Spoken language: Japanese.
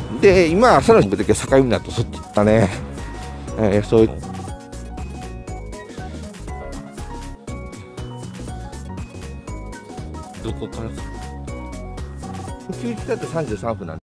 で、今、朝の時は境港、そっち行ったね。そういう。どこからか。休日だって33分なんで。